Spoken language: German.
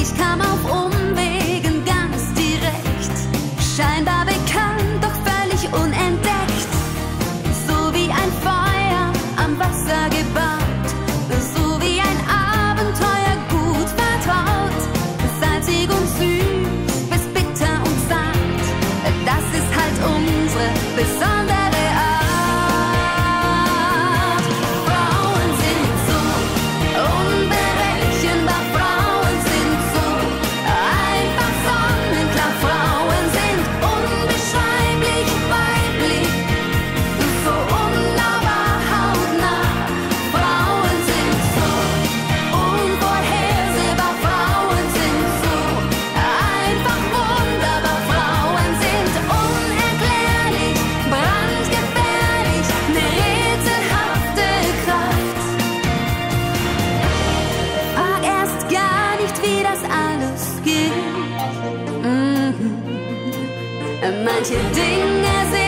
Ich kam auf Umwegen ganz direkt, scheinbar bekannt, doch völlig unentdeckt. So wie ein Feuer am Wasser gebaut, so wie ein Abenteuer gut vertraut. Salzig und süß, bis bitter und zart, das ist halt unsere besondere Art. Frauen sind so unberechenbar, Frauen sind so einfach sonnenklar, Frauen sind unbeschreiblich weiblich, so unnahbar hautnah. Frauen sind so unvorhersehbar, Frauen sind so einfach wunderbar, Frauen sind unerklärlich, brandgefährlich, ne rätselhafte Kraft. Frag erst gar nicht, wie das alles geht. Manche Dinge sind